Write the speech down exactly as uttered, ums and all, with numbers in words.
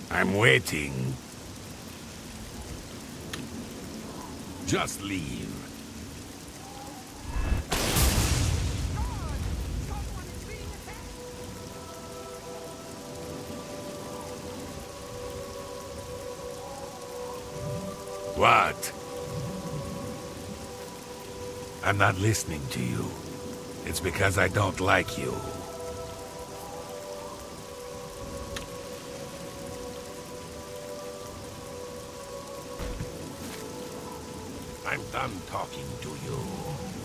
I'm waiting. Just leave. What? I'm not listening to you. It's because I don't like you. I'm done talking to you.